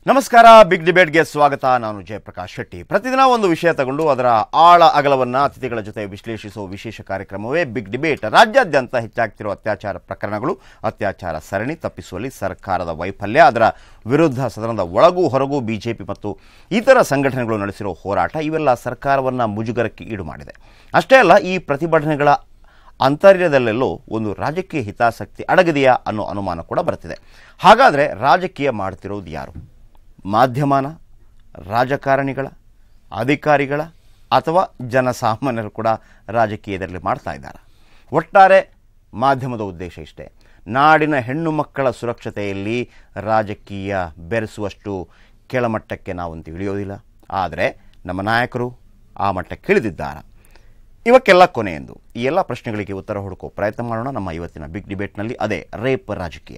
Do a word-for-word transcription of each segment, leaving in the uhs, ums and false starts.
ನಮಸ್ಕಾರ, ಬಿಗ್ ಡಿಬೇಟ್ಗೆ ಸ್ವಾಗತ. ನಾನು ಜಯಪ್ರಕಾಶ್ ಶೆಟ್ಟಿ. ಪ್ರತಿದಿನ ಒಂದು ವಿಷಯ ತಗೊಂಡು ಅದರ ಆಳ ಅಗಲವನ್ನು ಅತಿಥಿಗಳ ಜೊತೆ ವಿಶ್ಲೇಷಿಸುವ ವಿಶೇಷ ಕಾರ್ಯಕ್ರಮವೇ ಬಿಗ್ ಡಿಬೇಟ್. ರಾಜ್ಯಾದ್ಯಂತ ಹೆಚ್ಚಾಗ್ತಿರುವ ಅತ್ಯಾಚಾರ ಪ್ರಕರಣಗಳು, ಅತ್ಯಾಚಾರ ಸರಣಿ ತಪ್ಪಿಸುವಲ್ಲಿ ಸರ್ಕಾರದ ವೈಫಲ್ಯ, ಅದರ ವಿರುದ್ಧ ಸದನದ ಒಳಗೂ ಹೊರಗೂ ಬಿಜೆಪಿ ಮತ್ತು ಇತರ ಸಂಘಟನೆಗಳು ನಡೆಸಿರೋ ಹೋರಾಟ ಇವೆಲ್ಲ ಸರ್ಕಾರವನ್ನು ಮುಜುಗರಕ್ಕೆ ಈಡು ಮಾಡಿದೆ. ಅಷ್ಟೇ ಅಲ್ಲ, ಈ ಪ್ರತಿಭಟನೆಗಳ ಅಂತರ್ಯದಲ್ಲೆಲ್ಲೋ ಒಂದು ರಾಜಕೀಯ ಹಿತಾಸಕ್ತಿ ಅಡಗಿದೆಯಾ ಅನ್ನೋ ಅನುಮಾನ ಕೂಡ ಬರ್ತಿದೆ. ಹಾಗಾದರೆ ರಾಜಕೀಯ ಮಾಡ್ತಿರೋದು ಯಾರು? ಮಾಧ್ಯಮನ, ರಾಜಕಾರಣಿಗಳ, ಅಧಿಕಾರಿಗಳ ಅಥವಾ ಜನಸಾಮಾನ್ಯರು ಕೂಡ ರಾಜಕೀಯದಲ್ಲಿ ಮಾಡ್ತಾ ಇದ್ದಾರೆ? ಒಟ್ಟಾರೆ ಮಾಧ್ಯಮದ ಉದ್ದೇಶ ಇಷ್ಟೇ: ನಾಡಿನ ಹೆಣ್ಣು ಮಕ್ಕಳ ಸುರಕ್ಷತೆಯಲ್ಲಿ ರಾಜಕೀಯ ಬೆರೆಸುವಷ್ಟು ಕೆಳಮಟ್ಟಕ್ಕೆ ನಾವಂತೂ ಇಳಿಯೋದಿಲ್ಲ. ಆದರೆ ನಮ್ಮ ನಾಯಕರು ಆ ಮಟ್ಟಕ್ಕೆ ಇಳಿದಿದ್ದಾರೆ. ಇವಕ್ಕೆಲ್ಲ ಕೊನೆಯೆಂದು ಈ ಎಲ್ಲ ಪ್ರಶ್ನೆಗಳಿಗೆ ಉತ್ತರ ಹುಡುಕೋ ಪ್ರಯತ್ನ ಮಾಡೋಣ ನಮ್ಮ ಇವತ್ತಿನ ಬಿಗ್ ಡಿಬೇಟ್ನಲ್ಲಿ. ಅದೇ ರೇಪ್ ರಾಜಕೀಯ.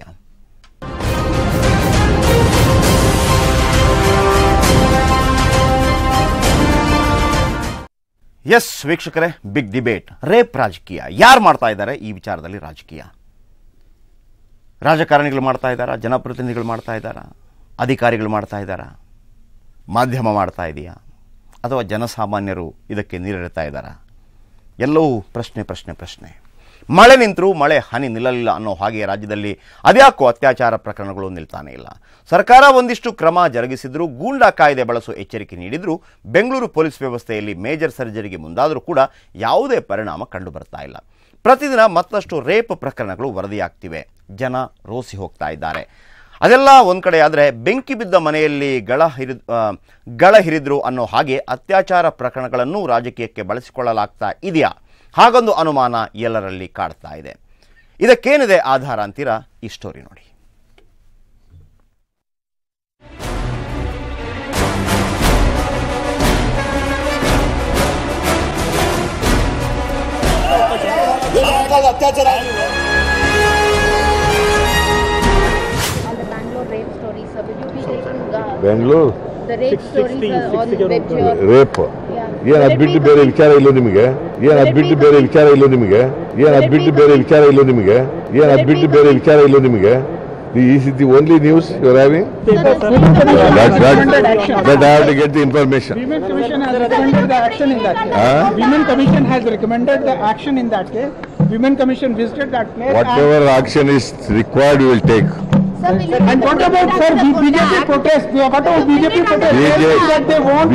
ಎಸ್ ವೀಕ್ಷಕರೇ, ಬಿಗ್ ಡಿಬೇಟ್. ರೇಪ್ ರಾಜಕೀಯ ಯಾರು ಮಾಡ್ತಾ ಇದ್ದಾರೆ? ಈ ವಿಚಾರದಲ್ಲಿ ರಾಜಕೀಯ ರಾಜಕಾರಣಿಗಳು ಮಾಡ್ತಾ ಇದ್ದಾರಾ? ಜನಪ್ರತಿನಿಧಿಗಳು ಮಾಡ್ತಾ ಇದ್ದಾರಾ? ಅಧಿಕಾರಿಗಳು ಮಾಡ್ತಾ ಇದ್ದಾರಾ? ಮಾಧ್ಯಮ ಮಾಡ್ತಾ ಇದೆಯಾ? ಅಥವಾ ಜನಸಾಮಾನ್ಯರು ಇದಕ್ಕೆ ನೀರೆಡ್ತಾ ಇದ್ದಾರಾ? ಎಲ್ಲವೂ ಪ್ರಶ್ನೆ ಪ್ರಶ್ನೆ ಪ್ರಶ್ನೆ. ಮಳೆ ನಿಂತರೂ ಮಳೆ ಹನಿ ನಿಲ್ಲಲಿಲ್ಲ ಅನ್ನೋ ಹಾಗೆ ರಾಜ್ಯದಲ್ಲಿ ಅದ್ಯಾಕೋ ಅತ್ಯಾಚಾರ ಪ್ರಕರಣಗಳು ನಿಲ್ತಾನೆ ಇಲ್ಲ. ಸರ್ಕಾರ ಒಂದಿಷ್ಟು ಕ್ರಮ ಜರುಗಿಸಿದ್ರು, ಗೂಂಡಾ ಕಾಯ್ದೆ ಬಳಸೋ ಎಚ್ಚರಿಕೆ ನೀಡಿದ್ರು, ಬೆಂಗಳೂರು ಪೊಲೀಸ್ ವ್ಯವಸ್ಥೆಯಲ್ಲಿ ಮೇಜರ್ ಸರ್ಜರಿಗೆ ಮುಂದಾದರೂ ಕೂಡ ಯಾವುದೇ ಪರಿಣಾಮ ಕಂಡು ಬರ್ತಾ ಇಲ್ಲ. ಪ್ರತಿದಿನ ಮತ್ತಷ್ಟು ರೇಪ್ ಪ್ರಕರಣಗಳು ವರದಿಯಾಗ್ತಿವೆ. ಜನ ರೋಸಿ ಹೋಗ್ತಾ ಇದ್ದಾರೆ. ಅದೆಲ್ಲ ಒಂದು ಕಡೆ ಆದರೆ, ಬೆಂಕಿ ಬಿದ್ದ ಮನೆಯಲ್ಲಿ ಗಳ ಹಿರಿದ್ ಗಳ ಹಿರಿದ್ರು ಅನ್ನೋ ಹಾಗೆ ಅತ್ಯಾಚಾರ ಪ್ರಕರಣಗಳನ್ನು ರಾಜಕೀಯಕ್ಕೆ ಬಳಸಿಕೊಳ್ಳಲಾಗ್ತಾ ಇದೆಯಾ? ಹಾಗೊಂದು ಅನುಮಾನ ಎಲ್ಲರಲ್ಲಿ ಕಾಡ್ತಾ ಇದೆ. ಇದಕ್ಕೇನಿದೆ ಆಧಾರ ಅಂತೀರಾ? ಈ ಸ್ಟೋರಿ ನೋಡಿ. ಅತ್ಯಾಚಾರ ಬೆಂಗಳೂರು ರೇಪ್ ಏನ್ ಅದ್ ಬಿಟ್ಟು ಬೇರೆ ವಿಚಾರ ಇಲ್ಲೋ ನಿಮಗೆ? ಏನ್ ಅದ್ ಬಿಟ್ಟು ಬೇರೆ ವಿಚಾರ ಇಲ್ಲೋ ನಿಮಗೆ? ಏನ್ ಅದ್ ಬಿಟ್ಟು ಬೇರೆ ವಿಚಾರ ಇಲ್ಲೋ ನಿಮಗೆ? ಏನ್ ಅದ್ ಬಿಟ್ಟು ಬೇರೆ ವಿಚಾರ ಇಲ್ಲೋ ನಿಮಗೆ? Is it the only news you are having? That, that, that I have to get the information. Women Commission has recommended the action in that case. Huh? Women Commission has recommended the action in that case. Women Commission visited that place. Whatever action is required, we will take. And what about sir B J P protest? What about B J P protest? That they want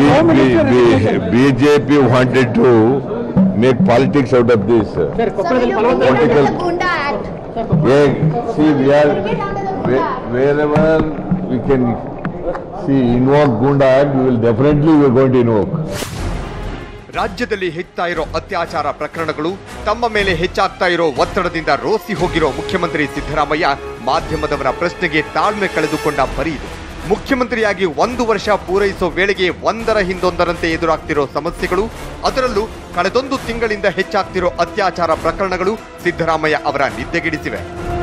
B J P wanted to make politics out of this. Sir, political Gunda Act. Yeah, see, we are wherever we can see invoke Gunda Act, we will definitely we are going to invoke. ರಾಜ್ಯದಲ್ಲಿ ಹೆಚ್ಚುತ್ತಾ ಇರೋ ಅತ್ಯಾಚಾರ ಪ್ರಕರಣಗಳು, ತಮ್ಮ ಮೇಲೆ ಹೆಚ್ಚಾಗ್ತಾ ಇರೋ ಒತ್ತಡದಿಂದ ರೋಸಿ ಹೋಗಿರೋ ಮುಖ್ಯಮಂತ್ರಿ ಸಿದ್ದರಾಮಯ್ಯ ಮಾಧ್ಯಮದವರ ಪ್ರಶ್ನೆಗೆ ತಾಳ್ಮೆ ಕಳೆದುಕೊಂಡ ಪರಿ ಇದು. ಮುಖ್ಯಮಂತ್ರಿಯಾಗಿ ಒಂದು ವರ್ಷ ಪೂರೈಸೋ ವೇಳೆಗೆ ಒಂದರ ಹಿಂದೊಂದರಂತೆ ಎದುರಾಗ್ತಿರೋ ಸಮಸ್ಯೆಗಳು, ಅದರಲ್ಲೂ ಕಳೆದೊಂದು ತಿಂಗಳಿಂದ ಹೆಚ್ಚಾಗ್ತಿರೋ ಅತ್ಯಾಚಾರ ಪ್ರಕರಣಗಳು ಸಿದ್ದರಾಮಯ್ಯ ಅವರ ನಿದ್ದೆಗೆಡಿಸಿವೆ.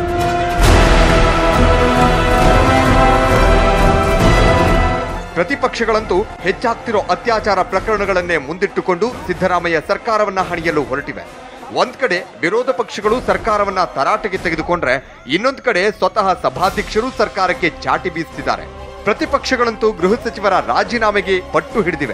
ಪ್ರತಿಪಕ್ಷಗಳಂತೂ ಹೆಚ್ಚಾಗ್ತಿರೋ ಅತ್ಯಾಚಾರ ಪ್ರಕರಣಗಳನ್ನೇ ಮುಂದಿಟ್ಟುಕೊಂಡು ಸಿದ್ದರಾಮಯ್ಯ ಸರ್ಕಾರವನ್ನ ಹಣಿಯಲು ಹೊರಟಿವೆ. ಒಂದ್ ಕಡೆ ವಿರೋಧ ಪಕ್ಷಗಳು ಸರ್ಕಾರವನ್ನ ತರಾಟೆಗೆ ತೆಗೆದುಕೊಂಡ್ರೆ, ಇನ್ನೊಂದು ಕಡೆ ಸ್ವತಃ ಸಭಾಧ್ಯಕ್ಷರು ಸರ್ಕಾರಕ್ಕೆ ಚಾಟಿ ಬೀಸುತ್ತಿದ್ದಾರೆ. ಪ್ರತಿಪಕ್ಷಗಳಂತೂ ಗೃಹ ಸಚಿವರ ರಾಜೀನಾಮೆಗೆ ಪಟ್ಟು ಹಿಡಿದಿವೆ.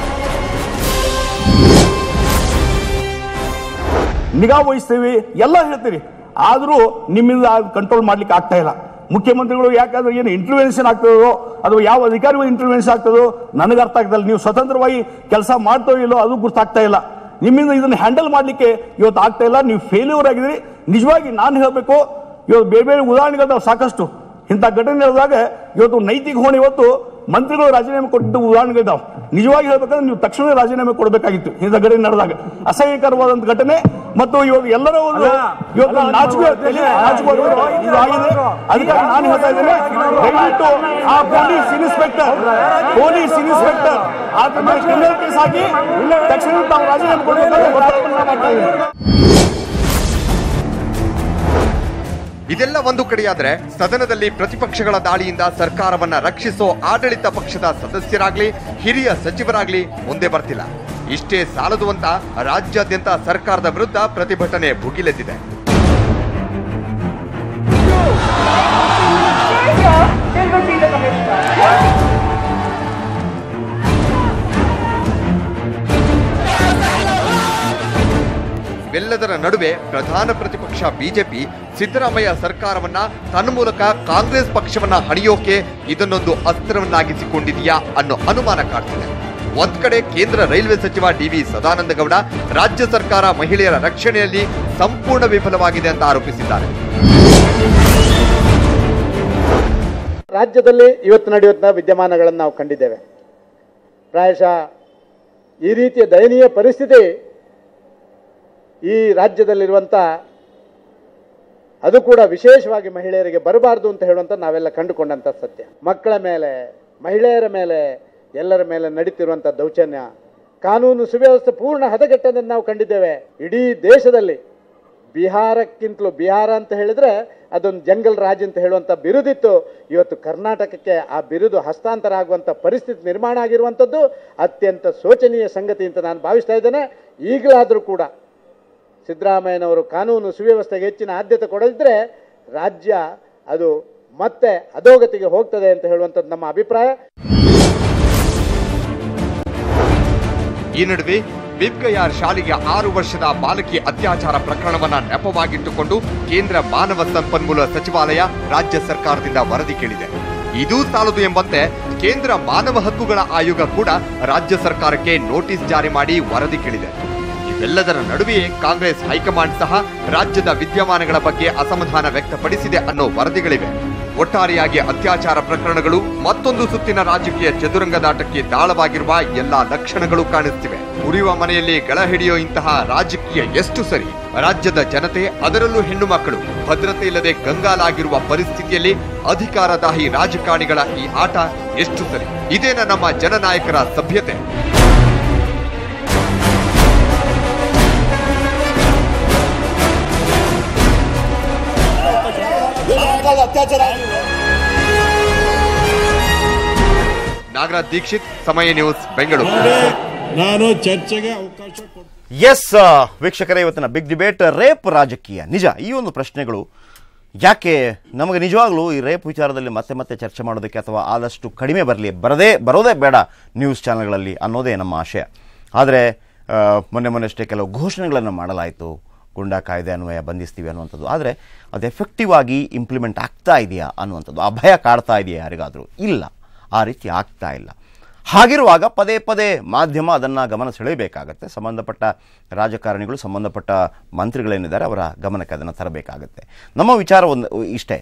ನಿಗಾ ವಹಿಸ್ತೀವಿ ಎಲ್ಲ ಹೇಳ್ತೀವಿ, ಆದರೂ ನಿಮ್ಮಿಂದ ಕಂಟ್ರೋಲ್ ಮಾಡ್ಲಿಕ್ಕೆ ಆಗ್ತಾ ಇಲ್ಲ. ಮುಖ್ಯಮಂತ್ರಿಗಳು ಯಾಕಂದ್ರೆ ಏನು ಇಂಟರ್ವೆನ್ಷನ್ ಆಗ್ತದೋ ಅಥವಾ ಯಾವ ಅಧಿಕಾರಿಗಳು ಇಂಟರ್ವೆನ್ಷನ್ ಆಗ್ತದೋ ನನಗೆ ಅರ್ಥ ಆಗ್ತಾ ಇಲ್ಲ. ನೀವು ಸ್ವತಂತ್ರವಾಗಿ ಕೆಲಸ ಮಾಡ್ತೋ ಇಲ್ಲೋ ಅದು ಗೊತ್ತಾಗ್ತಾ ಇಲ್ಲ. ನಿಮ್ಮಿಂದ ಇದನ್ನು ಹ್ಯಾಂಡಲ್ ಮಾಡಲಿಕ್ಕೆ ಇವತ್ತು ಆಗ್ತಾ ಇಲ್ಲ. ನೀವು ಫೇಲ್ಯೂರ್ ಆಗಿದ್ರಿ. ನಿಜವಾಗಿ ನಾನು ಹೇಳಬೇಕು, ಇವತ್ತು ಬೇರೆ ಬೇರೆ ಉದಾಹರಣೆಗಳು ಸಾಕಷ್ಟು ಇಂಥ ಘಟನೆ ನಡೆದಾಗ ಇವತ್ತು ನೈತಿಕ ಹೊಣೆ ಇವತ್ತು ಮಂತ್ರಿಗಳು ರಾಜೀನಾಮೆ ಕೊಟ್ಟಿದ್ದ ಉದಾಹರಣೆಗಳಿದ್ದಾವೆ. ನಿಜವಾಗಿ ಹೇಳ್ಬೇಕಂದ್ರೆ ನೀವು ತಕ್ಷಣ ರಾಜೀನಾಮೆ ಕೊಡಬೇಕಾಗಿತ್ತು ಇಂಥ ಘಟನೆ ನಡೆದಾಗ. ಅಸಹ್ಯಕರವಾದಂಥ ಘಟನೆ ಮತ್ತು ಇವಾಗ ಎಲ್ಲರ ಒಂದು ಇವತ್ತು ನಾಚಿಕೆ ಇದಾಗಿದೆ. ಅದಕ್ಕಾಗಿ ನಾನು ಹೇಳ್ತಾ ಇದ್ದೇನೆ, ದಯವಿಟ್ಟು ಆ ಪೊಲೀಸ್ ಇನ್ಸ್ಪೆಕ್ಟರ್ ಪೊಲೀಸ್ ಇನ್ಸ್ಪೆಕ್ಟರ್ ಆದ ಮೇಲೆ ಕ್ರಿಮಿನಲ್ ಕೇಸ್ ಹಾಕಿ ತಕ್ಷಣ ತಾವು ರಾಜೀನಾಮೆ ಕೊಡಬೇಕಾಗಿ ಒತ್ತಾಯ ಮಾಡ್ತಾ ಇದ್ದೇನೆ. ಇದೆಲ್ಲ ಒಂದು ಕಡೆಯಾದ್ರೆ, ಸದನದಲ್ಲಿ ಪ್ರತಿಪಕ್ಷಗಳ ದಾಳಿಯಿಂದ ಸರ್ಕಾರವನ್ನ ರಕ್ಷಿಸೋ ಆಡಳಿತ ಪಕ್ಷದ ಸದಸ್ಯರಾಗ್ಲಿ ಹಿರಿಯ ಸಚಿವರಾಗ್ಲಿ ಮುಂದೆ ಬರ್ತಿಲ್ಲ. ಇಷ್ಟೇ ಸಾಲದು ಅಂತ ರಾಜ್ಯಾದ್ಯಂತ ಸರ್ಕಾರದ ವಿರುದ್ಧ ಪ್ರತಿಭಟನೆ ಭುಗಿಲೆದ್ದಿದೆ. Till we see the commissioner. ಇವೆಲ್ಲದರ ನಡುವೆ ಪ್ರಧಾನ ಪ್ರತಿಪಕ್ಷ ಬಿಜೆಪಿ ಸಿದ್ದರಾಮಯ್ಯ ಸರ್ಕಾರವನ್ನ ತನ್ಮೂಲಕ ಕಾಂಗ್ರೆಸ್ ಪಕ್ಷವನ್ನ ಹಣಿಯೋಕೆ ಇದನ್ನೊಂದು ಅಸ್ತ್ರವನ್ನಾಗಿಸಿಕೊಂಡಿದೆಯಾ ಅನ್ನೋ ಅನುಮಾನ ಕಾಡ್ತಿದೆ. ಒಂದ್ ಕಡೆ ಕೇಂದ್ರ ರೈಲ್ವೆ ಸಚಿವ ಡಿ ವಿ ಸದಾನಂದ ಗೌಡ ರಾಜ್ಯ ಸರ್ಕಾರ ಮಹಿಳೆಯರ ರಕ್ಷಣೆಯಲ್ಲಿ ಸಂಪೂರ್ಣ ವಿಫಲವಾಗಿದೆ ಅಂತ ಆರೋಪಿಸಿದ್ದಾರೆ. ರಾಜ್ಯದಲ್ಲಿ ಇವತ್ತು ನಡೆಯುವಂಥ ವಿದ್ಯಮಾನಗಳನ್ನು ನಾವು ಕಂಡಿದ್ದೇವೆ. ಪ್ರಾಯಶಃ ಈ ರೀತಿಯ ದಯನೀಯ ಪರಿಸ್ಥಿತಿ ಈ ರಾಜ್ಯದಲ್ಲಿರುವಂಥ, ಅದು ಕೂಡ ವಿಶೇಷವಾಗಿ ಮಹಿಳೆಯರಿಗೆ ಬರಬಾರ್ದು ಅಂತ ಹೇಳುವಂಥ ನಾವೆಲ್ಲ ಕಂಡುಕೊಂಡಂಥ ಸತ್ಯ. ಮಕ್ಕಳ ಮೇಲೆ, ಮಹಿಳೆಯರ ಮೇಲೆ, ಎಲ್ಲರ ಮೇಲೆ ನಡೀತಿರುವಂಥ ದೌರ್ಜನ್ಯ, ಕಾನೂನು ಸುವ್ಯವಸ್ಥೆ ಪೂರ್ಣ ಹದಗೆಟ್ಟದನ್ನು ನಾವು ಕಂಡಿದ್ದೇವೆ. ಇಡೀ ದೇಶದಲ್ಲಿ ಬಿಹಾರಕ್ಕಿಂತಲೂ, ಬಿಹಾರ ಅಂತ ಹೇಳಿದ್ರೆ ಅದೊಂದು ಜಂಗಲ್ ರಾಜ್ ಅಂತ ಹೇಳುವಂಥ ಬಿರುದಿತ್ತು. ಇವತ್ತು ಕರ್ನಾಟಕಕ್ಕೆ ಆ ಬಿರುದು ಹಸ್ತಾಂತರ ಆಗುವಂಥ ಪರಿಸ್ಥಿತಿ ನಿರ್ಮಾಣ ಆಗಿರುವಂಥದ್ದು ಅತ್ಯಂತ ಶೋಚನೀಯ ಸಂಗತಿ ಅಂತ ನಾನು ಭಾವಿಸ್ತಾ ಇದ್ದೇನೆ. ಈಗಲಾದರೂ ಕೂಡ ಸಿದ್ದರಾಮಯ್ಯನವರು ಕಾನೂನು ಸುವ್ಯವಸ್ಥೆಗೆ ಹೆಚ್ಚಿನ ಆದ್ಯತೆ ಕೊಡದಿದ್ದರೆ ರಾಜ್ಯ ಅದು ಮತ್ತೆ ಅಧೋಗತಿಗೆ ಹೋಗ್ತದೆ ಅಂತ ಹೇಳುವಂಥದ್ದು ನಮ್ಮ ಅಭಿಪ್ರಾಯ. ಈ ನಡುವೆ ಬಿಬ್ಗಯಾರ್ ಶಾಲೆಗೆ ಆರು ವರ್ಷದ ಬಾಲಕಿ ಅತ್ಯಾಚಾರ ಪ್ರಕರಣವನ್ನ ನೆಪವಾಗಿಟ್ಟುಕೊಂಡು ಕೇಂದ್ರ ಮಾನವ ಸಂಪನ್ಮೂಲ ಸಚಿವಾಲಯ ರಾಜ್ಯ ಸರ್ಕಾರದಿಂದ ವರದಿ ಕೇಳಿದೆ. ಇದೂ ಸಾಲದು ಎಂಬಂತೆ ಕೇಂದ್ರ ಮಾನವ ಹಕ್ಕುಗಳ ಆಯೋಗ ಕೂಡ ರಾಜ್ಯ ಸರ್ಕಾರಕ್ಕೆ ನೋಟಿಸ್ ಜಾರಿ ಮಾಡಿ ವರದಿ ಕೇಳಿದೆ. ಇವೆಲ್ಲದರ ನಡುವೆಯೇ ಕಾಂಗ್ರೆಸ್ ಹೈಕಮಾಂಡ್ ಸಹ ರಾಜ್ಯದ ವಿದ್ಯಮಾನಗಳ ಬಗ್ಗೆ ಅಸಮಾಧಾನ ವ್ಯಕ್ತಪಡಿಸಿದೆ ಅನ್ನೋ ವರದಿಗಳಿವೆ. ಒಟ್ಟಾರೆಯಾಗಿ ಅತ್ಯಾಚಾರ ಪ್ರಕರಣಗಳು ಮತ್ತೊಂದು ಸುತ್ತಿನ ರಾಜಕೀಯ ಚದುರಂಗದಾಟಕ್ಕೆ ದಾಳವಾಗಿರುವ ಎಲ್ಲಾ ಲಕ್ಷಣಗಳು ಕಾಣಿಸ್ತಿವೆ. ಉರಿಯುವ ಮನೆಯಲ್ಲಿ ಗಳ ಹಿಡಿಯೋ ಇಂತಹ ರಾಜಕೀಯ ಎಷ್ಟು ಸರಿ? ರಾಜ್ಯದ ಜನತೆ, ಅದರಲ್ಲೂ ಹೆಣ್ಣು ಮಕ್ಕಳು ಭದ್ರತೆ ಇಲ್ಲದೆ ಕಂಗಾಲಾಗಿರುವ ಪರಿಸ್ಥಿತಿಯಲ್ಲಿ ಅಧಿಕಾರದಾಹಿ ರಾಜಕಾರಣಿಗಳ ಈ ಆಟ ಎಷ್ಟು ಸರಿ? ಇದೇನ ನಮ್ಮ ಜನನಾಯಕರ ಸಭ್ಯತೆ? ನಾಗರಾಜ್ ದೀಕ್ಷಿತ್, ಸಮಯ ನ್ಯೂಸ್, ಬೆಂಗಳೂರು. ನಾನು ಚರ್ಚೆಗೆ ಅವಕಾಶ ಕೊಡ್ತೀನಿ. ಎಸ್ ವೀಕ್ಷಕರೇ, ಇವತ್ತಿನ ಬಿಗ್ ಡಿಬೇಟ್ ರೇಪ್ ರಾಜಕೀಯ ನಿಜ. ಈ ಒಂದು ಪ್ರಶ್ನೆಗಳು ಯಾಕೆ ನಮಗೆ ನಿಜವಾಗ್ಲೂ ಈ ರೇಪ್ ವಿಚಾರದಲ್ಲಿ ಮತ್ತೆ ಮತ್ತೆ ಚರ್ಚೆ ಮಾಡೋದಕ್ಕೆ ಅಥವಾ ಆದಷ್ಟು ಕಡಿಮೆ ಬರಲಿ, ಬರದೇ ಬರೋದೇ ಬೇಡ ನ್ಯೂಸ್ ಚಾನಲ್ಗಳಲ್ಲಿ ಅನ್ನೋದೇ ನಮ್ಮ ಆಶಯ. ಆದರೆ ಮೊನ್ನೆ ಮೊನ್ನೆಷ್ಟೇ ಕೆಲವು ಘೋಷಣೆಗಳನ್ನು ಮಾಡಲಾಯಿತು, ಗುಂಡಾ ಕಾಯ್ದೆ ಅನ್ವಯ ಬಂಧಿಸ್ತೀವಿ ಅನ್ನುವಂಥದ್ದು. ಆದರೆ ಅದು ಎಫೆಕ್ಟಿವ್ ಆಗಿ ಇಂಪ್ಲಿಮೆಂಟ್ ಆಗ್ತಾ ಇದೆಯಾ ಅನ್ನುವಂಥದ್ದು, ಆ ಭಯ ಕಾಡ್ತಾ ಇದೆಯಾ ಯಾರಿಗಾದರೂ? ಇಲ್ಲ, ಆ ರೀತಿ ಆಗ್ತಾ ಇಲ್ಲ. ಹಾಗಿರುವಾಗ ಪದೇ ಪದೇ ಮಾಧ್ಯಮ ಅದನ್ನು ಗಮನ ಸೆಳೆಯಬೇಕಾಗತ್ತೆ. ಸಂಬಂಧಪಟ್ಟ ರಾಜಕಾರಣಿಗಳು, ಸಂಬಂಧಪಟ್ಟ ಮಂತ್ರಿಗಳೇನಿದ್ದಾರೆ ಅವರ ಗಮನಕ್ಕೆ ಅದನ್ನು ತರಬೇಕಾಗತ್ತೆ. ನಮ್ಮ ವಿಚಾರ ಒಂದು ಇಷ್ಟೇ,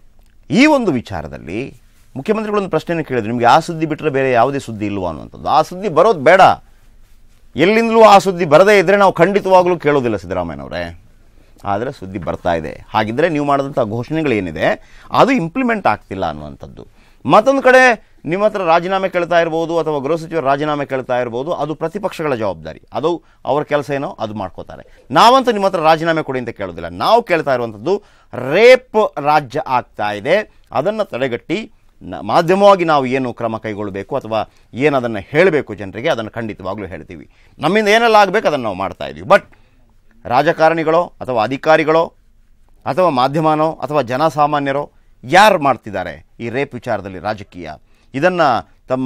ಈ ಒಂದು ವಿಚಾರದಲ್ಲಿ ಮುಖ್ಯಮಂತ್ರಿಗಳೊಂದು ಪ್ರಶ್ನೆಯನ್ನು ಕೇಳಿದ್ರು, ನಿಮಗೆ ಆ ಸುದ್ದಿ ಬಿಟ್ಟರೆ ಬೇರೆ ಯಾವುದೇ ಸುದ್ದಿ ಇಲ್ವೋ ಅನ್ನುವಂಥದ್ದು. ಆ ಸುದ್ದಿ ಬರೋದು ಬೇಡ, ಎಲ್ಲಿಂದಲೂ ಆ ಸುದ್ದಿ ಬರದೇ ಇದ್ದರೆ ನಾವು ಖಂಡಿತವಾಗಲೂ ಕೇಳೋದಿಲ್ಲ ಸಿದ್ದರಾಮಯ್ಯನವರೇ. ಆದರೆ ಸುದ್ದಿ ಬರ್ತಾ ಇದೆ. ಹಾಗಿದ್ದರೆ ನೀವು ಮಾಡಿದಂಥ ಘೋಷಣೆಗಳೇನಿದೆ ಅದು ಇಂಪ್ಲಿಮೆಂಟ್ ಆಗ್ತಿಲ್ಲ ಅನ್ನುವಂಥದ್ದು. ಮತ್ತೊಂದು ಕಡೆ ನಿಮ್ಮ ಹತ್ರ ರಾಜೀನಾಮೆ ಕೇಳ್ತಾ ಇರ್ಬೋದು ಅಥವಾ ಗೃಹ ಸಚಿವರು ರಾಜೀನಾಮೆ ಕೇಳ್ತಾ ಇರ್ಬೋದು, ಅದು ಪ್ರತಿಪಕ್ಷಗಳ ಜವಾಬ್ದಾರಿ, ಅದು ಅವ್ರ ಕೆಲಸ ಏನೋ ಅದು ಮಾಡ್ಕೋತಾರೆ. ನಾವಂತೂ ನಿಮ್ಮ ಹತ್ರ ರಾಜೀನಾಮೆ ಕೊಡಿ ಅಂತ ಕೇಳೋದಿಲ್ಲ. ನಾವು ಕೇಳ್ತಾ ಇರುವಂಥದ್ದು ರೇಪ್ ರಾಜ್ಯ ಆಗ್ತಾ ಇದೆ, ಅದನ್ನು ತಡೆಗಟ್ಟಿ ಮಾಧ್ಯಮವಾಗಿ ನಾವು ಏನು ಕ್ರಮ ಕೈಗೊಳ್ಳಬೇಕು ಅಥವಾ ಏನು ಅದನ್ನು ಹೇಳಬೇಕು ಜನರಿಗೆ, ಅದನ್ನು ಖಂಡಿತವಾಗ್ಲೂ ಹೇಳ್ತೀವಿ. ನಮ್ಮಿಂದ ಏನೆಲ್ಲ ಆಗಬೇಕು ಅದನ್ನು ನಾವು ಮಾಡ್ತಾ ಇದ್ದೀವಿ. ಬಟ್ ರಾಜಕಾರಣಿಗಳೋ ಅಥವಾ ಅಧಿಕಾರಿಗಳೋ ಅಥವಾ ಮಾಧ್ಯಮನೋ ಅಥವಾ ಜನಸಾಮಾನ್ಯರೋ ಯಾರು ಮಾಡ್ತಿದ್ದಾರೆ ಈ ರೇಪ್ ವಿಚಾರದಲ್ಲಿ ರಾಜಕೀಯ? ಇದನ್ನು ತಮ್ಮ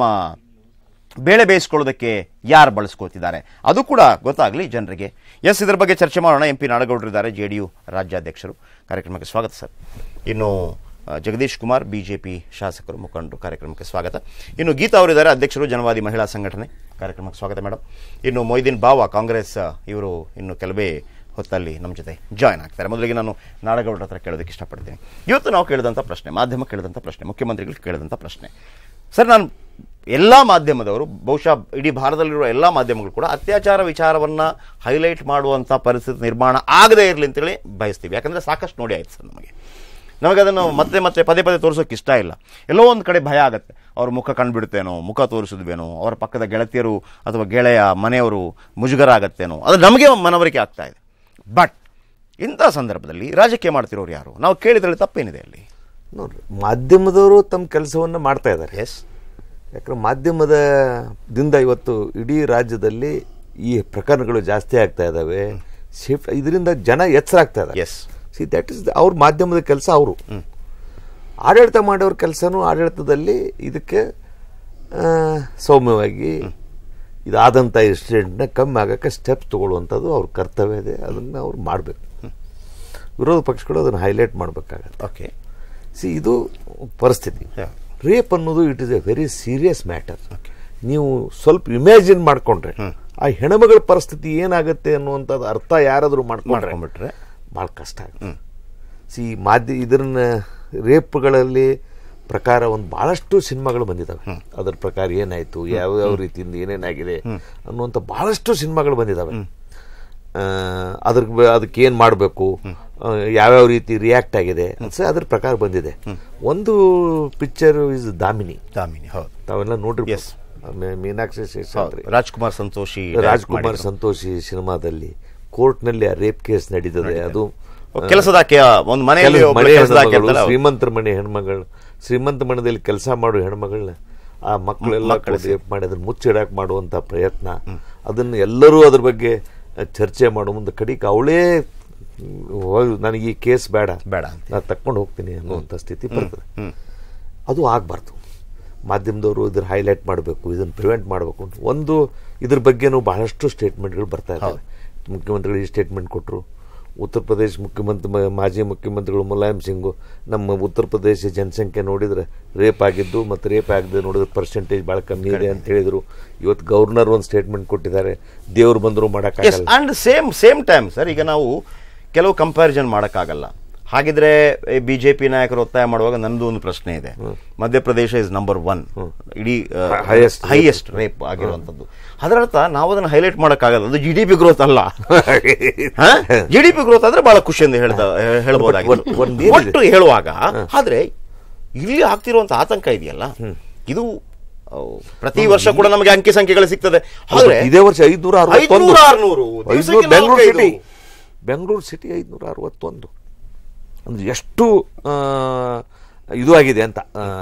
ಬೇಳೆ ಬೇಯಿಸ್ಕೊಳ್ಳೋದಕ್ಕೆ ಯಾರು ಬಳಸ್ಕೊಳ್ತಿದ್ದಾರೆ ಅದು ಕೂಡ ಗೊತ್ತಾಗಲಿ ಜನರಿಗೆ. ಎಸ್, ಇದರ ಬಗ್ಗೆ ಚರ್ಚೆ ಮಾಡೋಣ. ಎಂ ಪಿ ನಾಡಗೌಡರಿದ್ದಾರೆ, ಜೆ ಡಿ ಯು ರಾಜ್ಯಾಧ್ಯಕ್ಷರು. ಕಾರ್ಯಕ್ರಮಕ್ಕೆ ಸ್ವಾಗತ ಸರ್. ಇನ್ನು Jagadish Kumar, B J P ಶಾಸಕರು, ಮುಖಂಡರು, ಕಾರ್ಯಕ್ರಮಕ್ಕೆ ಸ್ವಾಗತ. ಇನ್ನು ಗೀತಾ ಅವರಿದ್ದಾರೆ, ಅಧ್ಯಕ್ಷರು, ಜನವಾದಿ ಮಹಿಳಾ ಸಂಘಟನೆ. ಕಾರ್ಯಕ್ರಮಕ್ಕೆ ಸ್ವಾಗತ ಮೇಡಮ್. ಇನ್ನು ಮೊಯ್ದೀನ್ ಬಾವಾ, ಕಾಂಗ್ರೆಸ್, ಇವರು ಇನ್ನು ಕೆಲವೇ ಹೊತ್ತಲ್ಲಿ ನಮ್ಮ ಜೊತೆ ಜಾಯ್ನ್ ಆಗ್ತಾರೆ. ಮೊದಲಿಗೆ ನಾನು ನಾಡಗೌಡರ ಹತ್ರ ಕೇಳೋದಕ್ಕೆ ಇಷ್ಟಪಡ್ತೀನಿ. ಇವತ್ತು ನಾವು ಕೇಳಿದಂಥ ಪ್ರಶ್ನೆ, ಮಾಧ್ಯಮ ಕೇಳಿದಂಥ ಪ್ರಶ್ನೆ, ಮುಖ್ಯಮಂತ್ರಿಗಳು ಕೇಳಿದಂಥ ಪ್ರಶ್ನೆ. ಸರ್, ನಾನು ಎಲ್ಲ ಮಾಧ್ಯಮದವರು, ಬಹುಶಃ ಇಡೀ ಭಾರತದಲ್ಲಿರುವ ಎಲ್ಲ ಮಾಧ್ಯಮಗಳು ಕೂಡ ಅತ್ಯಾಚಾರ ವಿಚಾರವನ್ನು ಹೈಲೈಟ್ ಮಾಡುವಂಥ ಪರಿಸ್ಥಿತಿ ನಿರ್ಮಾಣ ಆಗದೇ ಇರಲಿ ಅಂತೇಳಿ ಬಯಸ್ತೀವಿ. ಯಾಕಂದರೆ ಸಾಕಷ್ಟು ನೋಡಿ ಆಯ್ತು ಸರ್, ನಮಗೆ ನಮಗೆ ಅದನ್ನು ಮತ್ತೆ ಮತ್ತೆ ಪದೇ ಪದೇ ತೋರಿಸೋಕೆ ಇಷ್ಟ ಇಲ್ಲ. ಎಲ್ಲೋ ಒಂದು ಕಡೆ ಭಯ ಆಗುತ್ತೆ, ಅವ್ರ ಮುಖ ಕಂಡುಬಿಡುತ್ತೇನೋ, ಮುಖ ತೋರಿಸಿದ್ವೇನೋ, ಅವರ ಪಕ್ಕದ ಗೆಳತಿಯರು ಅಥವಾ ಗೆಳೆಯ ಮನೆಯವರು ಮುಜುಗರ ಆಗತ್ತೇನೋ, ಅದು ನಮಗೆ ಮನವರಿಕೆ ಆಗ್ತಾ ಇದೆ. ಬಟ್ ಇಂಥ ಸಂದರ್ಭದಲ್ಲಿ ರಾಜಕೀಯ ಮಾಡ್ತಿರೋರು ಯಾರು? ನಾವು ಕೇಳಿದ್ರಲ್ಲಿ ತಪ್ಪೇನಿದೆ ಅಲ್ಲಿ? ನೋಡ್ರಿ, ಮಾಧ್ಯಮದವರು ತಮ್ಮ ಕೆಲಸವನ್ನು ಮಾಡ್ತಾ ಇದ್ದಾರೆ. ಎಸ್, ಯಾಕಂದ್ರೆ ಮಾಧ್ಯಮದಿಂದ ಇವತ್ತು ಇಡೀ ರಾಜ್ಯದಲ್ಲಿ ಈ ಪ್ರಕರಣಗಳು ಜಾಸ್ತಿ ಆಗ್ತಾ ಇದ್ದಾವೆ. ಶಿಫ್ಟ್ ಇದರಿಂದ ಜನ ಎಚ್ಚರ ಆಗ್ತಾ ಇದ್ದಾರೆ. ಎಸ್, ಸಿ ದಟ್ ಇಸ್ ಅವ್ರ ಮಾಧ್ಯಮದ ಕೆಲಸ. ಅವರು ಆಡಳಿತ ಮಾಡೋರ ಕೆಲಸನೂ ಆಡಳಿತದಲ್ಲಿ ಇದಕ್ಕೆ ಸೌಮ್ಯವಾಗಿ ಇದಾದಂಥ ಇನ್ಸಿಡೆಂಟ್ನ ಕಮ್ಮಿ ಆಗೋಕ್ಕೆ ಸ್ಟೆಪ್ಸ್ ತೊಗೊಳ್ಳುವಂಥದ್ದು ಅವ್ರ ಕರ್ತವ್ಯ ಇದೆ. ಅದನ್ನು ಅವ್ರು ಮಾಡಬೇಕು. ವಿರೋಧ ಪಕ್ಷಗಳು ಅದನ್ನು ಹೈಲೈಟ್ ಮಾಡಬೇಕಾಗತ್ತೆ. ಓಕೆ, ಸಿ ಇದು ಪರಿಸ್ಥಿತಿ. ರೇಪ್ ಅನ್ನೋದು it is a very serious matter. ನೀವು ಸ್ವಲ್ಪ ಇಮ್ಯಾಜಿನ್ ಮಾಡಿಕೊಂಡ್ರೆ ಆ ಹೆಣ್ಮಗಳ ಪರಿಸ್ಥಿತಿ ಏನಾಗುತ್ತೆ ಅನ್ನುವಂಥದ್ದು ಅರ್ಥ ಯಾರಾದರೂ ಮಾಡ್ಕೊಂಡ್ರೆ ಭಾಳ ಕಷ್ಟ ಆಗುತ್ತೆ. ಸಿ ಮಾಧ್ಯ ಇದನ್ನ ರೇಪ್ಗಳಲ್ಲಿ ಪ್ರಕಾರ ಒಂದು ಭಾಳಷ್ಟು ಸಿನಿಮಾಗಳು ಬಂದಿದ್ದಾವೆ. ಅದರ ಪ್ರಕಾರ ಏನಾಯಿತು, ಯಾವ್ಯಾವ ರೀತಿಯಿಂದ ಏನೇನಾಗಿದೆ ಅನ್ನುವಂಥ ಭಾಳಷ್ಟು ಸಿನಿಮಾಗಳು ಬಂದಿದ್ದಾವೆ. ಅದ್ರ ಅದಕ್ಕೆ ಏನು ಮಾಡಬೇಕು, ಯಾವ್ಯಾವ ರೀತಿ ರಿಯಾಕ್ಟ್ ಆಗಿದೆ ಅನ್ಸ ಅದ್ರ ಪ್ರಕಾರ ಬಂದಿದೆ. ಒಂದು ಪಿಕ್ಚರ್ ಇಸ್ ದಾಮಿನಿ. ದಾಮಿನಿ ಹೌದು, ತಾವೆಲ್ಲ ನೋಡ್ರಿ. ಮೀನಾಕ್ಷಿ ಶೇಷಾದ್ರಿ, ರಾಜ್ಕುಮಾರ್ ಸಂತೋಷಿ ರಾಜ್ಕುಮಾರ್ ಸಂತೋಷಿ ಸಿನಿಮಾದಲ್ಲಿ ಕೋರ್ಟ್ನಲ್ಲಿ ಆ ರೇಪ್ ಕೇಸ್ ನಡೀತದೆ. ಅದು ಕೆಲಸದ ಒಂದು ಮನೆಯಲ್ಲಿ ಶ್ರೀಮಂತರ ಮನೆ ಹೆಣ್ಮಗಳು, ಶ್ರೀಮಂತ ಮನೆಯಲ್ಲಿ ಕೆಲಸ ಮಾಡೋ ಹೆಣ್ಮಗಳನ್ನ ಆ ಮಕ್ಕಳೆಲ್ಲ ರೇಪ್ ಮಾಡಿ ಅದನ್ನ ಮುಚ್ಚಿಡಾಕ್ ಮಾಡುವಂತ ಪ್ರಯತ್ನ, ಅದನ್ನು ಎಲ್ಲರೂ ಅದ್ರ ಬಗ್ಗೆ ಚರ್ಚೆ ಮಾಡೋ ಮುಂದೆ ಕಡಿಕ ಅವಳೇ ನನಗೆ ಈ ಕೇಸ್ ಬೇಡ ಬೇಡ ನಾನು ತಕ್ಕೊಂಡು ಹೋಗ್ತೀನಿ ಅನ್ನುವಂಥ ಸ್ಥಿತಿ ಬರ್ತದೆ. ಅದು ಆಗಬಾರ್ದು. ಮಾಧ್ಯಮದವರು ಇದ್ರ ಹೈಲೈಟ್ ಮಾಡಬೇಕು, ಇದನ್ನು ಪ್ರಿವೆಂಟ್ ಮಾಡಬೇಕು. ಒಂದು ಇದ್ರ ಬಗ್ಗೆನೂ ಬಹಳಷ್ಟು ಸ್ಟೇಟ್ಮೆಂಟ್ಗಳು ಬರ್ತಾ ಇದ್ದಾವೆ. ಮುಖ್ಯಮಂತ್ರಿಗಳು ಈ ಸ್ಟೇಟ್ಮೆಂಟ್ ಕೊಟ್ಟರು. ಉತ್ತರ ಪ್ರದೇಶ ಮುಖ್ಯಮಂತ್ರಿ ಮಾಜಿ ಮುಖ್ಯಮಂತ್ರಿಗಳು ಮುಲಾಯಂ ಸಿಂಗು ನಮ್ಮ ಉತ್ತರ ಪ್ರದೇಶ ಜನಸಂಖ್ಯೆ ನೋಡಿದರೆ ರೇಪ್ ಆಗಿದ್ದು ಮತ್ತು ರೇಪ್ ಆಗದೆ ನೋಡಿದ್ರೆ ಪರ್ಸೆಂಟೇಜ್ ಭಾಳ ಕಮ್ಮಿ ಇದೆ ಅಂತ ಹೇಳಿದರು. ಇವತ್ತು ಗವರ್ನರ್ ಒಂದು ಸ್ಟೇಟ್ಮೆಂಟ್ ಕೊಟ್ಟಿದ್ದಾರೆ, ದೇವ್ರು ಬಂದರೂ ಮಾಡೋಕ್ಕಾಗಲ್ಲ. And same same time sir, ಈಗ ನಾವು ಕೆಲವು ಕಂಪ್ಯಾರಿಸನ್ ಮಾಡೋಕ್ಕಾಗಲ್ಲ. ಹಾಗಿದ್ರೆ ಬಿ ಜೆ ಪಿ ನಾಯಕರು ಒತ್ತಾಯ ಮಾಡುವಾಗ ನನ್ನದು ಒಂದು ಪ್ರಶ್ನೆ ಇದೆ. ಮಧ್ಯಪ್ರದೇಶ ಇಸ್ ನಂಬರ್ ಒನ್ ಇಡೀ ಹೈಯೆಸ್ಟ್ ರೇಪ್ ಆಗಿರುವಂಥದ್ದು. ಅದರರ್ಥ ನಾವು ಅದನ್ನು ಹೈಲೈಟ್ ಮಾಡೋಕ್ಕಾಗಲ್ಲ. ಅದು ಜಿ ಡಿ ಪಿ ಗ್ರೋತ್ ಅಲ್ಲ. ಜಿ ಡಿ ಪಿ ಗ್ರೋತ್ ಆದ್ರೆ ಬಹಳ ಖುಷಿಯಿಂದ ಹೇಳ್ದ ಹೇಳ್ಬೋದಾಗಿತ್ತು ಒಟ್ಟು ಹೇಳುವಾಗ. ಆದ್ರೆ ಇಲ್ಲಿ ಆಗ್ತಿರುವಂತ ಆತಂಕ ಇದೆಯಲ್ಲ, ಇದು ಪ್ರತಿ ವರ್ಷ ಕೂಡ ನಮಗೆ ಅಂಕಿ ಸಂಖ್ಯೆಗಳು ಸಿಗ್ತದೆ. ಆದ್ರೆ ಇದೇ ವರ್ಷ ಐದ್ನೂರ ಐದ್ನೂರ ಆರ್ನೂರು ಬೆಂಗಳೂರು ಸಿಟಿ ಬೆಂಗಳೂರು ಸಿಟಿ ಐದ್ನೂರ ಅರವತ್ತೊಂದು ಅಂದ್ರೆ ಎಷ್ಟು ಇದು ಆಗಿದೆ ಅಂತ,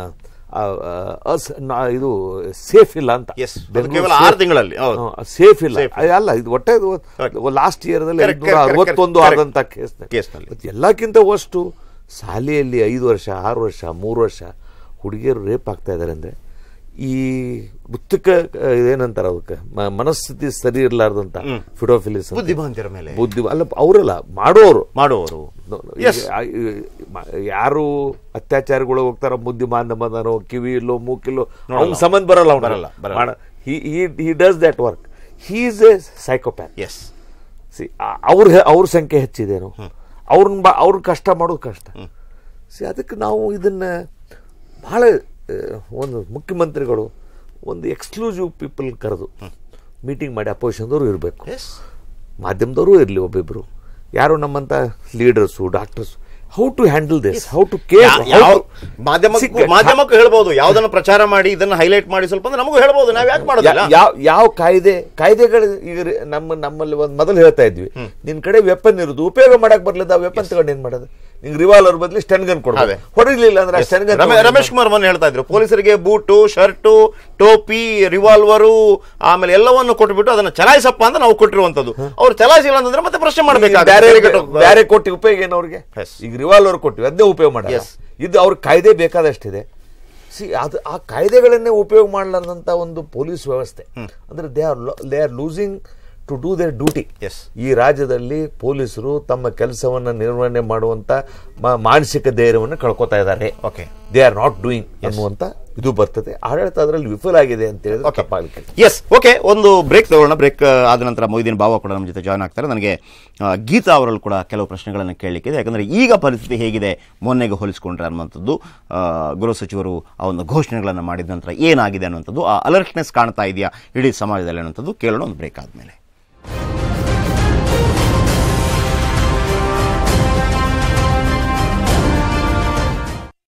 ಇದು ಸೇಫ್ ಇಲ್ಲ ಅಂತ. ಆರು ತಿಂಗಳಲ್ಲಿ ಸೇಫ್ ಇಲ್ಲ ಅಲ್ಲ. ಇದು ಒಟ್ಟೆ ಲಾಸ್ಟ್ ಇಯರ್ದಲ್ಲಿ ಐದ್ನೂರ ಅರವತ್ತೊಂದು ಆದಂತ ಕೇಸ್ನಲ್ಲಿ ಎಲ್ಲಕ್ಕಿಂತ ಅಷ್ಟು ಶಾಲೆಯಲ್ಲಿ ಐದು ವರ್ಷ ಆರು ವರ್ಷ ಮೂರು ವರ್ಷ ಹುಡುಗಿಯರು ರೇಪ್ ಆಗ್ತಾ ಇದ್ದಾರೆ ಅಂದ್ರೆ ಈ ವೃತ್ತಿಕ ಏನಂತಾರ ಅದಕ್ಕೆ ಮನಸ್ಥಿತಿ ಸರಿ ಇರಲಾರ್ದಂತ ಫಿಡೋಫಿಲಿಸ್ ಬುದ್ಧಿಮಾಂತರ ಮೇಲೆ ಬುದ್ಧಿ ಅಲ್ಲ, ಅವರಲ್ಲ ಮಾಡೋರು ಮಾಡೋರು ಯಾರು ಅತ್ಯಾಚಾರಿಗಳು ಹೋಗ್ತಾರ ಬುದ್ಧಿಮಾಂದ ಬಂದನೋ ಕಿವಿ ಇಲ್ಲೋ ಮೂಕಿಲ್ಲೋ ಅವ್ನ ಸಂಬಂಧ ಬರಲ್ಲ ಬರಲ್ಲ he does that work. He is a psychopath. S C ಅವ್ರ ಅವ್ರ ಸಂಖ್ಯೆ ಹೆಚ್ಚಿದೇನು, ಅವ್ರನ್ನ ಅವ್ರ ಕಷ್ಟ ಮಾಡೋದು ಕಷ್ಟ. ಸಿ ಅದಕ್ಕೆ ನಾವು ಇದನ್ನ ಬಹಳ ಒಂದು ಮುಖ್ಯಮಂತ್ರಿಗಳು ಒಂದು ಎಕ್ಸ್ಕ್ಲೂಸಿವ್ ಪೀಪಲ್ ಕರೆದು ಮೀಟಿಂಗ್ ಮಾಡಿ ಅಪೋಸಿಷನ್ದವರು ಇರಬೇಕು, ಮಾಧ್ಯಮದವರು ಇರಲಿ, ಒಬ್ಬಿಬ್ರು ಯಾರು ನಮ್ಮಂತ leaders doctors, how to handle this, how to care. ಮಾಧ್ಯಮಕ್ಕೂ ಹೇಳ್ಬೋದು, ಯಾವ್ದನ್ನ ಪ್ರಚಾರ ಮಾಡಿ ಇದನ್ನ ಹೈಲೈಟ್ ಮಾಡಿ ಸ್ವಲ್ಪ ಅಂದ್ರೆ ನಮಗೂ ಹೇಳ್ಬೋದು. ನಾವ್ ಯಾಕೆ ಮಾಡೋದಿಲ್ಲ? ಯಾವ ಯಾವ ಕಾಯ್ದೆ ಕಾಯ್ದೆಗಳು ಈಗ ನಮ್ಮ ನಮ್ಮಲ್ಲಿ ಒಂದು ಮೊದಲು ಹೇಳ್ತಾ ಇದ್ವಿ, ನಿನ್ ಕಡೆ ವೆಪನ್ ಇರುದು ಉಪಯೋಗ ಮಾಡಕ್ ಬರ್ಲಿಲ್ಲ, ವೆಪನ್ ತಗೊಂಡು ಏನ್ ಮಾಡೋದು? ನಿಂಗೆ ರಿವಾಲ್ವರ್ ಬದಲಿ ಸ್ಟೆನ್ ಗನ್ ಕೊಡೋದು, ಹೊಡಿಲಿಲ್ಲ ಅಂದ್ರೆ ಸ್ಟೆನ್ ಗನ್. ರಮೇಶ್ ಕುಮಾರ್ ಮೊನ್ನೆ ಹೇಳ್ತಾ ಇದ್ರು, ಪೊಲೀಸರಿಗೆ ಬೂಟು ಶರ್ಟು ಟೋಪಿ ರಿವಾಲ್ವರು ಆಮೇಲೆ ಎಲ್ಲವನ್ನು ಕೊಟ್ಬಿಟ್ಟು ಅದನ್ನ ಚಲಾಯಿಸಪ್ಪ ಅಂತ ನಾವು ಕೊಟ್ಟಿರುವಂತದ್ದು. ಅವ್ರು ಚಲಾಯಿಸಿಲ್ಲ ಅಂತಂದ್ರೆ ಮತ್ತೆ ಪ್ರಶ್ನೆ ಮಾಡ್ಬೇಕು, ಬೇರೆ ಕೊಟ್ಟಿ ಉಪಯೋಗ ಏನು ಅವ್ರಿಗೆ? ಈಗ ರಿವಾಲ್ವರ್ ಕೊಟ್ಟಿವಿ ಅದನ್ನೇ ಉಪಯೋಗ ಮಾಡಿ, ಇದು ಅವ್ರ ಕಾಯ್ದೆ ಬೇಕಾದಷ್ಟಿದೆ. ಸಿ ಅದು ಆ ಕಾಯ್ದೆಗಳನ್ನೇ ಉಪಯೋಗ ಮಾಡಲಾರ್ದಂತ ಒಂದು ಪೊಲೀಸ್ ವ್ಯವಸ್ಥೆ ಅಂದ್ರೆ they are they are losing to do their duty. ಈ ರಾಜ್ಯದಲ್ಲಿ ಪೊಲೀಸರು ತಮ್ಮ ಕೆಲಸವನ್ನು ನಿರ್ವಹಣೆ ಮಾಡುವಂತ ಮಾನಸಿಕ ಧೈರ್ಯವನ್ನು ಕಳ್ಕೊತಾ ಇದ್ದಾರೆ. Okay, they are not doing ಅನ್ನುವಂತ ಇದು ಬರ್ತದೆ. ಆಡಳಿತ ಅದರಲ್ಲಿ ವಿಫಲ ಆಗಿದೆ ಅಂತ ಹೇಳಿದ್ರೆ ತಪ್ಪಾಗಲಿಕ್ಕೆ. ಎಸ್, ಓಕೆ, ಒಂದು ಬ್ರೇಕ್ ತಗೊಳ್ಳೋಣ. ಬ್ರೇಕ್ ಆದ ನಂತರ ಮೊಯ್ದೀನ್ ಬಾವ ಕೂಡ ನಮ್ಮ ಜೊತೆ ಜಾಯ್ನ್ ಆಗ್ತಾರೆ. ನನಗೆ ಗೀತಾ ಅವರಲ್ಲಿ ಕೂಡ ಕೆಲವು ಪ್ರಶ್ನೆಗಳನ್ನು ಕೇಳಲಿಕ್ಕಿದೆ. ಯಾಕಂದರೆ ಈಗ ಪರಿಸ್ಥಿತಿ ಹೇಗಿದೆ ಮೊನ್ನೆಗೆ ಹೋಲಿಸಿಕೊಂಡ್ರೆ ಅನ್ನುವಂಥದ್ದು, ಗೃಹ ಸಚಿವರು ಆ ಒಂದು ಘೋಷಣೆಗಳನ್ನು ಮಾಡಿದ ನಂತರ ಏನಾಗಿದೆ ಅನ್ನುವಂಥದ್ದು, ಆ ಅಲರ್ಟ್ನೆಸ್ ಕಾಣ್ತಾ ಇದೆಯಾ ಇಡೀ ಸಮಾಜದಲ್ಲಿ ಅನ್ನುವಂಥದ್ದು ಕೇಳೋಣ ಒಂದು ಬ್ರೇಕ್ ಆದಮೇಲೆ.